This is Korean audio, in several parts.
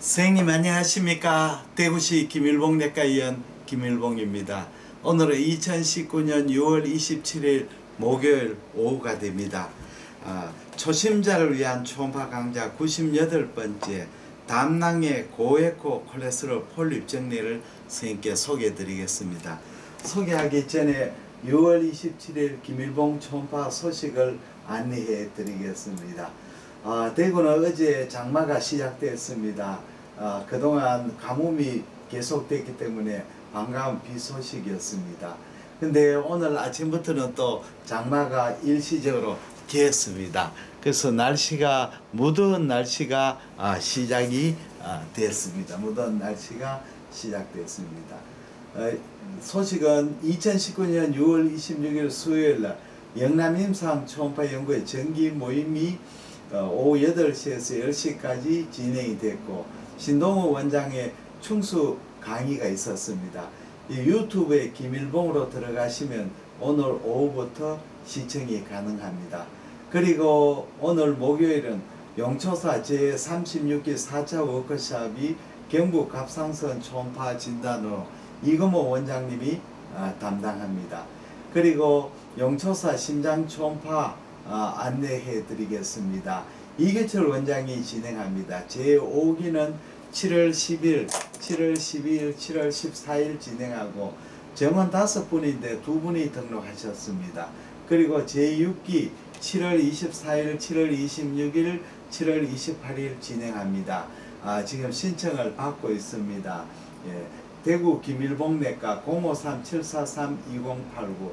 선생님 안녕하십니까. 대구시 김일봉내과의원 김일봉입니다. 오늘은 2019년 6월 27일 목요일 오후가 됩니다. 초심자를 위한 초음파 강좌 98번째 담낭의 고에코 콜레스테롤 폴립 정리를 선생님께 소개해 드리겠습니다. 소개하기 전에 6월 27일 김일봉 초음파 소식을 안내해 드리겠습니다. 대구는 어제 장마가 시작됐습니다. 그동안 가뭄이 계속됐기 때문에 반가운 비 소식이었습니다. 근데 오늘 아침부터는 또 장마가 일시적으로 개었습니다. 그래서 날씨가 무더운 날씨가 시작이 됐습니다. 무더운 날씨가 시작됐습니다. 소식은 2019년 6월 26일 수요일날 영남임상 초음파 연구회 정기 모임이 오후 8시에서 10시까지 진행이 됐고 신동우 원장의 충수 강의가 있었습니다. 유튜브에 김일봉으로 들어가시면 오늘 오후부터 시청이 가능합니다. 그리고 오늘 목요일은 용초사 제36기 4차 워크숍이 경북 갑상선 초음파 진단으로 이금호 원장님이 담당합니다. 그리고 용초사 심장 초음파 안내해 드리겠습니다. 이계철 원장이 진행합니다. 제5기는 7월 10일, 7월 12일, 7월 14일 진행하고 정원 5분인데 2분이 등록하셨습니다. 그리고 제6기 7월 24일, 7월 26일, 7월 28일 진행합니다. 지금 신청을 받고 있습니다. 대구 김일봉내과 053-743-2089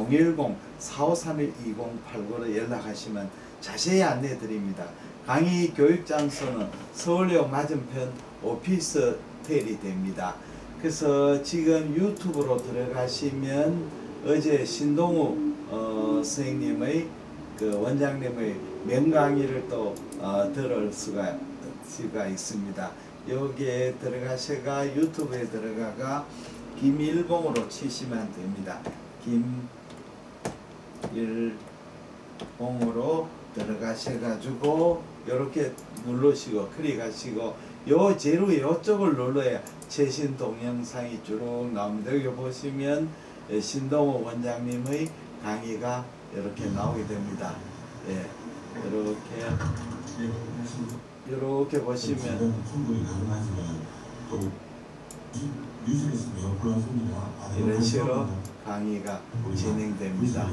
010-4531-2089로 연락하시면 자세히 안내해 드립니다. 강의 교육 장소는 서울역 맞은편 오피스텔이 됩니다. 그래서 지금 유튜브로 들어가시면 어제 신동우 선생님의 원장님의 명강의를 또 들을 수가 있습니다. 여기에 들어가셔가 유튜브에 들어가가 김일봉으로 치시면 됩니다. 김일봉으로 들어가셔가지고 이렇게 누르시고 클릭하시고 요 제로 요쪽을 눌러야 최신 동영상이 쭉 나옵니다. 여기 보시면 신동호 원장님의 강의가 이렇게 나오게 됩니다. 이렇게 보시면 이런 식으로 강의가 진행됩니다.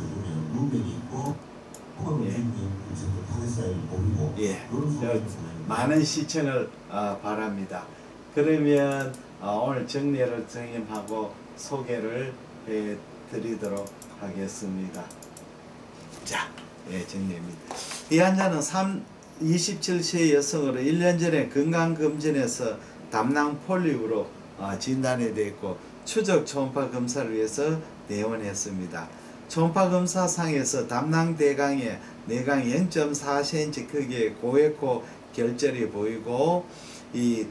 많은 시청을 바랍니다. 그러면 오늘 정리를 선생님하고 소개를 해 드리도록 하겠습니다. 자, 정리입니다. 이 환자는 27세 여성으로 1년 전에 건강검진에서 담낭 폴립으로 진단이 되었고 추적 초음파 검사를 위해서 내원했습니다. 초음파 검사상에서 담낭 대강에 내강 0.4cm 크기의 고에코 결절이 보이고 이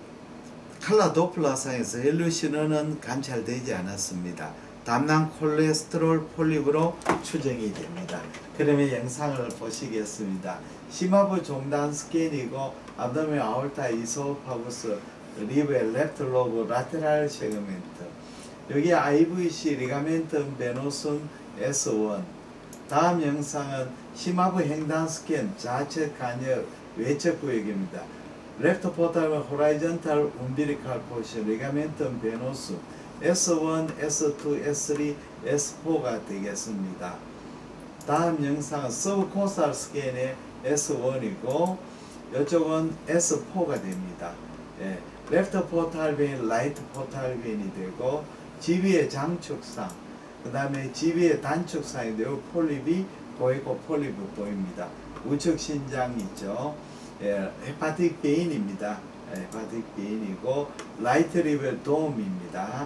칼라 도플러상에서 헬류 신호는 관찰되지 않았습니다. 담낭 콜레스테롤 폴립으로 추정이 됩니다. 그러면 영상을 보시겠습니다. 심화부 종단 스캔이고 abdomen 아orta 이소파구스 리브의 레프트 로브 라테랄 세그멘트 여기 IVC 리가멘tum 베노숨 S1 다음 영상은 심화부 횡단 스캔 좌측 간역 외측 구역입니다. 레프트 포탈 호라이전탈 umbilical portion 리가멘tum 베노숨 S1, S2, S3, S4가 되겠습니다. 다음 영상은 서브코스탈 스캔의 S1이고 이쪽은 S4가 됩니다. 레프트 포탈 베인, 라이트 포탈 베인이 되고 지비의 장축상, 그 다음에 지비의 단축상인데요. 폴립이 고에코 폴립이 보입니다. 우측 신장 있죠. 헤파틱 베인입니다. 헤파틱 베인이고 라이트 리버 돔입니다.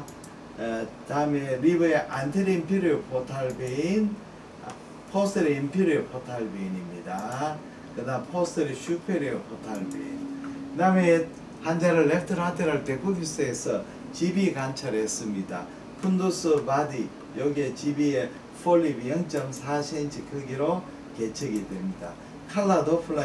다음에 리버의 안테리 인피리어 포탈 베인, 포스테리 인피리어 포탈 베인입니다. 그 다음 포스테리 슈페리어 포탈 베인. 그 다음에 환자를 레프트 라테랄 데쿠비스에서 GB 관찰했습니다. 푼두스 바디 여기에 GB의 폴립이 0.4cm 크기로 개척이 됩니다. 칼라 도플러의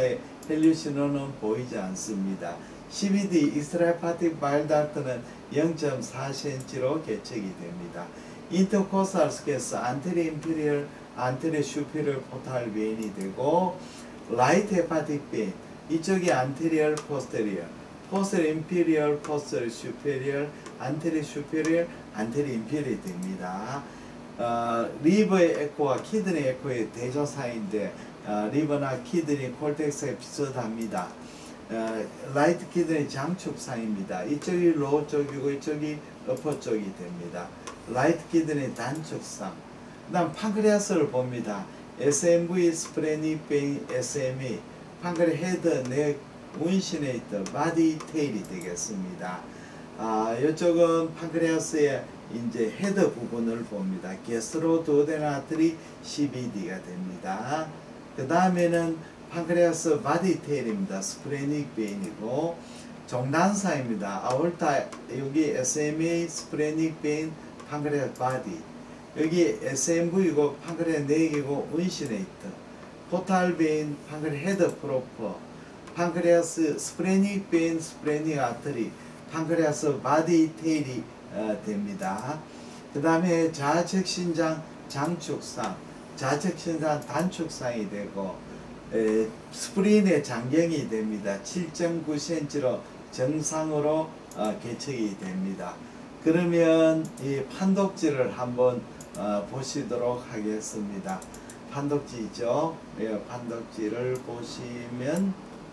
헬륨 신호는 보이지 않습니다. CVD 익스트라헤파틱 바일 닥트는 0.4cm로 개척이 됩니다. 인터코스탈스께서 안테리어 인피리얼, 안테리어 슈페리얼 포탈 베인이 되고 라이트 헤파틱 베인 이쪽이 안테리얼 포스테리얼, 포스테리얼 인피리얼, 포스테리얼 슈페리얼, 안테리어 슈페리얼, 안테리어 인피리얼이 됩니다. 리버의 에코와 키드니 에코의 대조사인데 리버나 키드니 콜텍스가 비슷합니다. 라이트 키드니 장축상입니다. 이쪽이 로우 쪽이고 이쪽이 어퍼 쪽이 됩니다. 라이트 키드니 단축상. 그 다음 판크레아스를 봅니다. SMV 스프레닉 베인 SMA 판크레 헤드 넥 운신에 있던 바디 테일이 되겠습니다. 이쪽은 판크레아스의 이제 헤드 부분을 봅니다. 게스트로 두오데나트리 CBD가 됩니다. 그 다음에는 판크레아스 바디 테일입니다. 스프레닉 베인이고 종단사입니다. 아올타 여기 SMA 스프레닉 베인 판크레아스 바디 여기 SMV이고 판크레아스 넥이고 운신에 있던 포탈 베인 판크레아스 헤드 프로퍼 판크레아스 스프레닉 베인 스프레닉 아트리 판크레아스 바디 테일이 됩니다. 그 다음에 좌측 신장 장축상 좌측 신장 단축상이 되고 스프린의 장경이 됩니다. 7.9cm로 정상으로 개척이 됩니다. 그러면 이 판독지를 한번 보시도록 하겠습니다. 판독지죠. 판독지를 보시면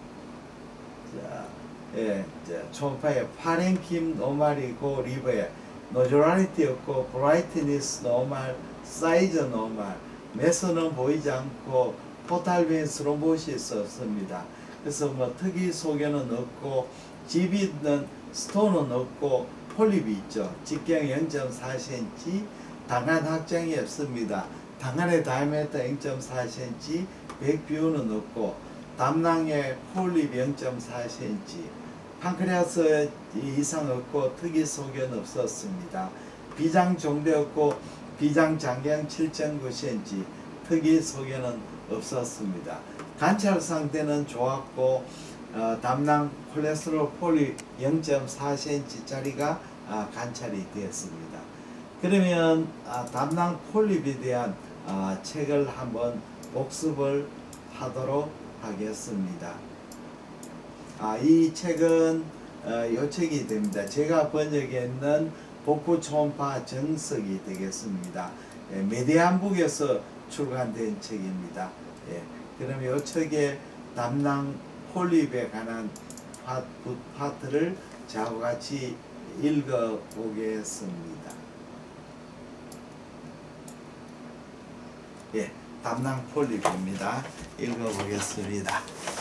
초음파에 파랭킴 노말이고 리버에 노조랄리티 없고 브라이트니스 노말, 사이즈 노말, 메스는 보이지 않고 포탈벤 스로보시스 없습니다. 그래서 뭐 특이 소견은 없고 GB는 스톤은 없고 폴립이 있죠. 직경 0.4cm, 당안 확장이 없습니다. 당안의 다이아메터 0.4cm, 백뷰는 없고 담낭에 폴립 0.4cm, 판크레아스 이상 없고 특이 소견 없었습니다. 비장 종대 없고 비장 장경 7.9cm, 특이 소견은 없었습니다. 관찰 상태는 좋았고 담낭 콜레스테롤 폴립 0.4cm 짜리가 관찰이 되었습니다. 그러면 담낭 폴립에 대한 책을 한번 복습을 하도록 하겠습니다. 이 책은 요 책이 됩니다. 제가 번역했는 복부 초음파 정석이 되겠습니다. 메디안북에서 출간된 책입니다. 그럼 요 책의 담낭 폴립에 관한 파트를 자와 같이 읽어보겠습니다. 담낭 폴립입니다. 읽어보겠습니다.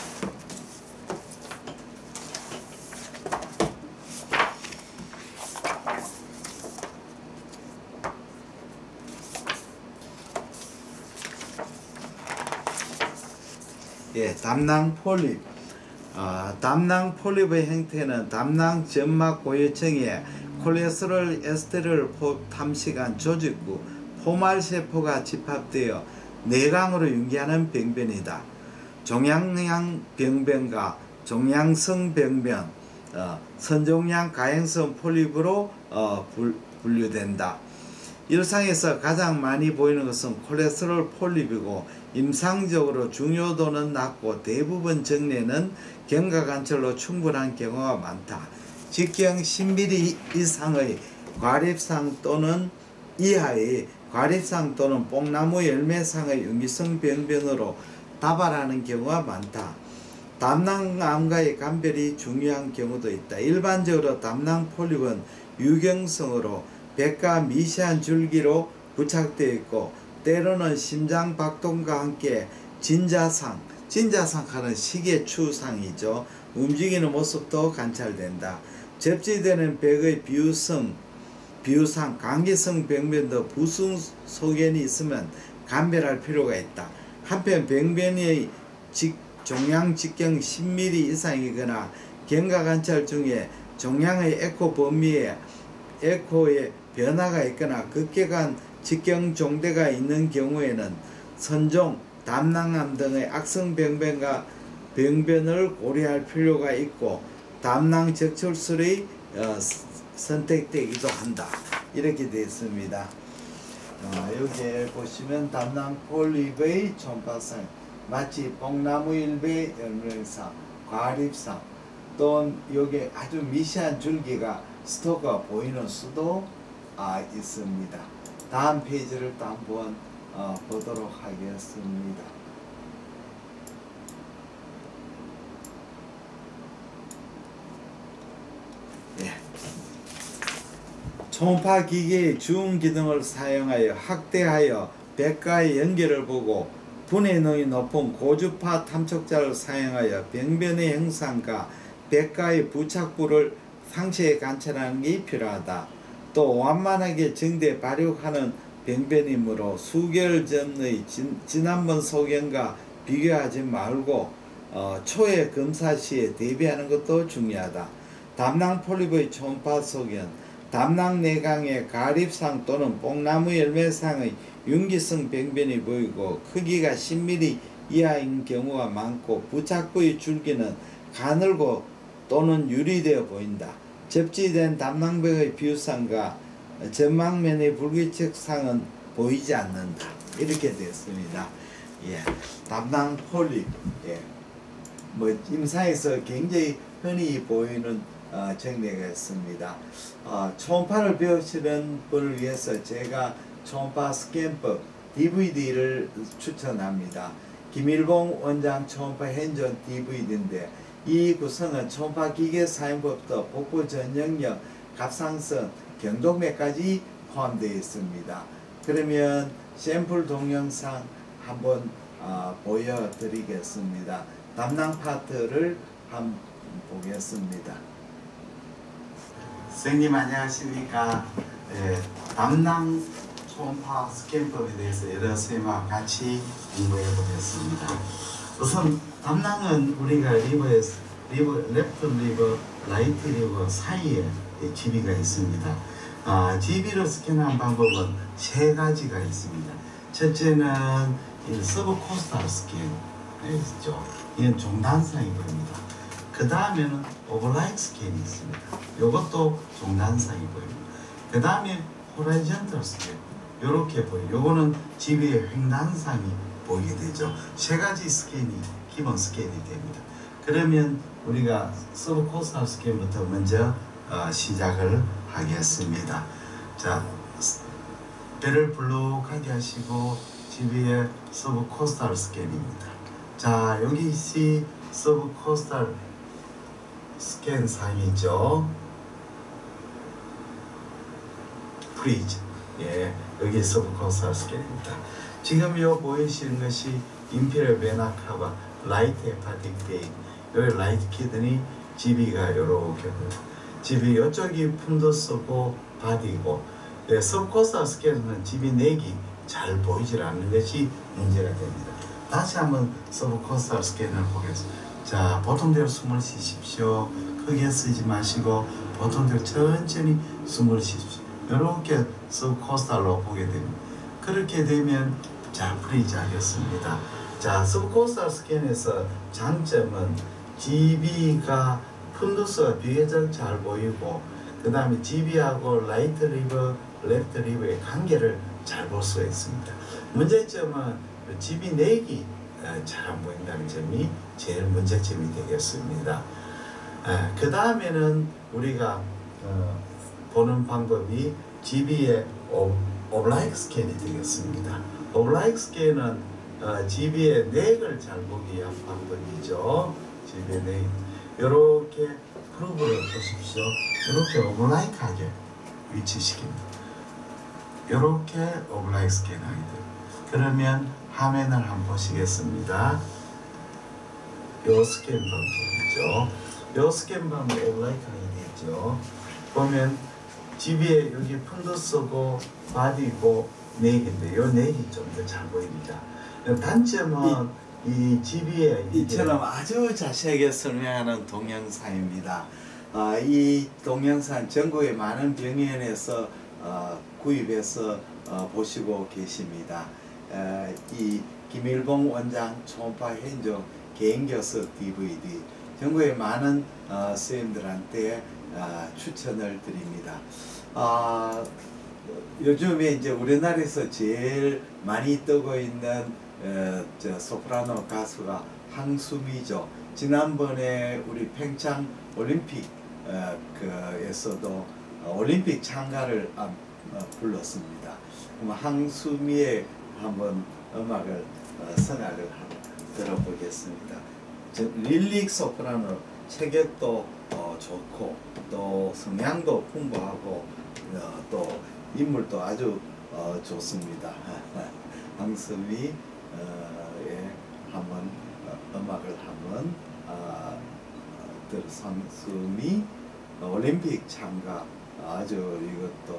담낭 폴립. 담낭 폴립의 형태는 담낭 점막 고유층에 콜레스테롤 에스테를 탐식한 조직구 포말세포가 집합되어 내강으로 융기하는 병변이다. 종양형 병변과 종양성 병변, 선종양 가행성 폴립으로 분류된다. 일상에서 가장 많이 보이는 것은 콜레스테롤 폴립이고 임상적으로 중요도는 낮고 대부분 정례는 경과관찰로 충분한 경우가 많다. 직경 10mm 이상의 과립상 또는 이하의 과립상 또는 뽕나무 열매상의 유기성 병변으로 다발하는 경우가 많다. 담낭암과의 감별이 중요한 경우도 있다. 일반적으로 담낭 폴립은 유경성으로 백과 미세한 줄기로 부착되어 있고 때로는 심장 박동과 함께 진자상 하는 시계 추상이죠. 움직이는 모습도 관찰된다. 접지되는 백의 비유상 감기성 병변도 부승 소견이 있으면 감별할 필요가 있다. 한편 병변의 종양 직경 10mm 이상이거나 경과관찰 중에 종양의 에코 범위에 에코의 변화가 있거나 급격한 직경 종대가 있는 경우에는 선종, 담낭암 등의 악성 병변과 병변을 고려할 필요가 있고 담낭 적출술이 선택되기도 한다. 이렇게 되어 있습니다. 여기에 보시면 담낭 폴립의 초음파상, 마치 뽕나무일배 열명상, 과립상, 또는 여기 아주 미세한 줄기가 스토가 보이는 수도 있습니다. 다음 페이지를 또 한번 보도록 하겠습니다. 예. 초음파 기계의 중 기능을 사용하여 확대하여 백과의 연결을 보고 분해능이 높은 고주파 탐촉자를 사용하여 병변의 형상과 백과의 부착부를 상세히 관찰하는 게 필요하다. 또 완만하게 정대 발육하는 병변이므로 수개월 전의 지난번 소견과 비교하지 말고 초회 검사 시에 대비하는 것도 중요하다. 담낭 폴립의 초음파 소견, 담낭 내강의 가립상 또는 뽕나무 열매상의 윤기성 병변이 보이고 크기가 10mm 이하인 경우가 많고 부착부의 줄기는 가늘고 또는 유리되어 보인다. 접지된 담낭벽의 비유상과 전망면의 불규칙상은 보이지 않는다. 이렇게 되었습니다. 예, 담낭 폴립, 임상에서 굉장히 흔히 보이는 정례가 있습니다. 초음파를 배우시는 분을 위해서 제가 초음파 스캔법 DVD를 추천합니다. 김일봉 원장 초음파 현존 DVD인데 이 구성은 초음파 기계 사용법부터 복부 전역력, 갑상선, 경동맥까지 포함되어 있습니다. 그러면 샘플 동영상 한번 보여드리겠습니다. 담낭 파트를 한번 보겠습니다. 선생님 안녕하십니까? 담낭 초음파 스캔법에 대해서 여러 선생님과 같이 공부해 보겠습니다. 우선 담낭은 우리가 랩트 리버, 라이트 리버 사이에 GB가 있습니다. GB로 스캔하는 방법은 세 가지가 있습니다. 첫째는 서브코스탈 스캔이죠. 이건 종단상이 보입니다. 그 다음에는 오버라이트 스캔이 있습니다. 이것도 종단상이 보입니다. 그 다음에 호라이전털 스캔, 이렇게 보여요. 요거는 GB의 횡단상이 보이게 되죠. 세 가지 스캔이 기본 스캔이 됩니다. 그러면 우리가 서브코스탈 스캔부터 먼저 시작을 하겠습니다. 자, 배를 불룩하게 하시고 GB의 서브코스탈 스캔입니다. 자, 여기 서브코스탈 스캔 상이죠. 프리즈. 여기 서브코스탈 스캔입니다. 지금 요 보이시는 것이 인피리어 베나 카바, 라이트 헤파틱 베인. 여기 라이트 키드니 GB가 요렇게 GB 이쪽이 푼더스고 바디고, 서브코스탈 스캔은 GB 내기 잘 보이질 않는 것이 문제가 됩니다. 다시 한번 서브코스탈 스캔을 보겠습니다. 자, 보통대로 숨을 쉬십시오. 크게 쓰지 마시고 보통대로 천천히 숨을 쉬십시오. 이렇게 서브코스탈로 보게 됩니다. 그렇게 되면 자, 프리즈 하겠습니다. 자, 서브코스탈 스캔에서 장점은 GB가 푼두스가 비교적 잘 보이고, 그 다음에 GB하고 라이트 리버, 레프트 리버의 관계를 잘 볼 수가 있습니다. 문제점은 GB 내기 잘 안 보인다는 점이 제일 문제점이 되겠습니다. 그 다음에는 우리가 보는 방법이 GB의 오블라이크 스캔이 되겠습니다. 오블라이크 스캔은 GB의 넥을 잘 보기 위한 방법이죠. GB의 넥. 이렇게 프로브를 보십시오. 이렇게 오블라이크하게 위치시킵니다. 이렇게 오블라이크 스캔하게 돼요. 그러면 화면을 한번 보시겠습니다. 요 스캔 방법이죠. 요 스캔 방법 오블라이크 하게 되죠. 보면 GB에 여기 푼더스고 바디고 넥인데 요 넥이 좀 더 잘 보입니다. 단점은 이 GB에 이처럼 아주 자세하게 설명하는 동영상입니다. 이 동영상 전국의 많은 병원에서 구입해서 보시고 계십니다. 이 김일봉 원장 초음파 현존 개인 교습 DVD 전국의 많은 선생님들한테 추천을 드립니다. 요즘에 이제 우리나라에서 제일 많이 뜨고 있는 소프라노 가수가 황수미죠. 지난번에 우리 평창 올림픽 에서도 올림픽 참가를 불렀습니다. 그럼 황수미의 한번 음악을 성악을 들어보겠습니다. 릴릭 소프라노 체격도 좋고 또 성량도 풍부하고 또 인물도 아주 좋습니다. 황수미의 한번 음악을 한번 황수미 올림픽 참가 아주 이것도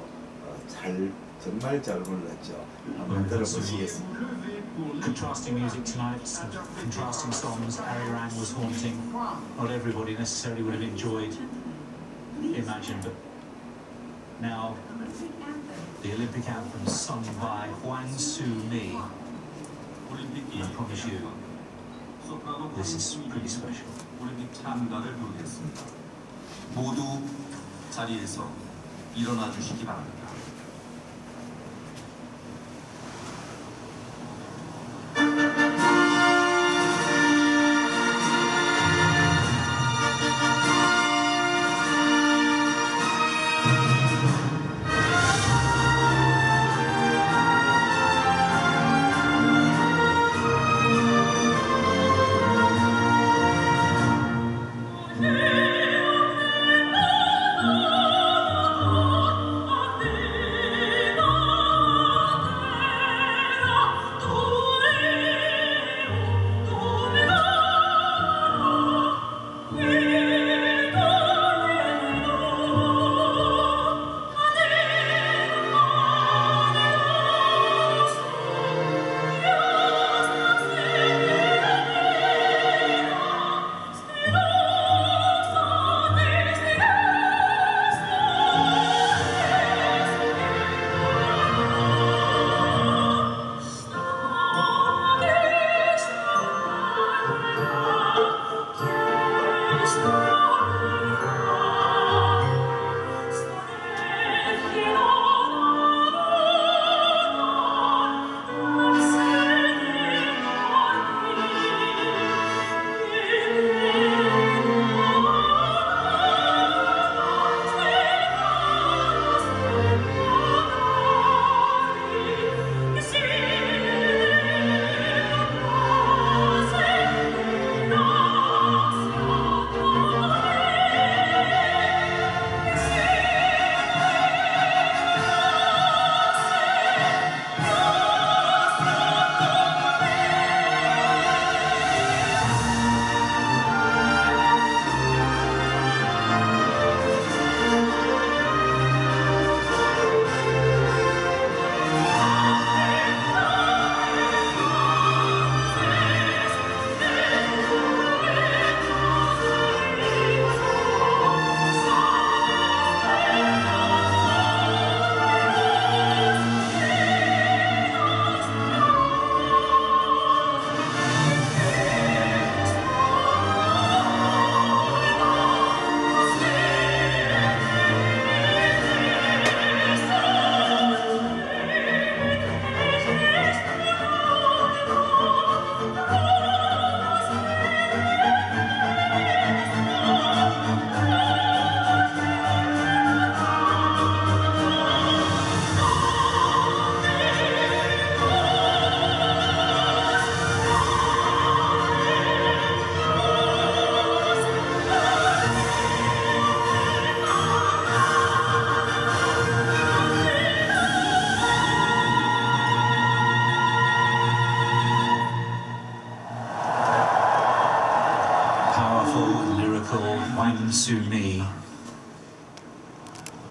정말 잘 불렀죠. 한번 들어보시겠습니다. Contrasting music tonight, some contrasting songs. Arirang was haunting. Not everybody necessarily would have enjoyed Imagine, but now the Olympic anthem sung by Hwang Soo-mi. And I promise you, this is pretty special. 올림픽 참가를 부르겠습니다. 모두 자리에서 일어나 주시기 바랍니다. Powerful, lyrical Hwang Soo-mi.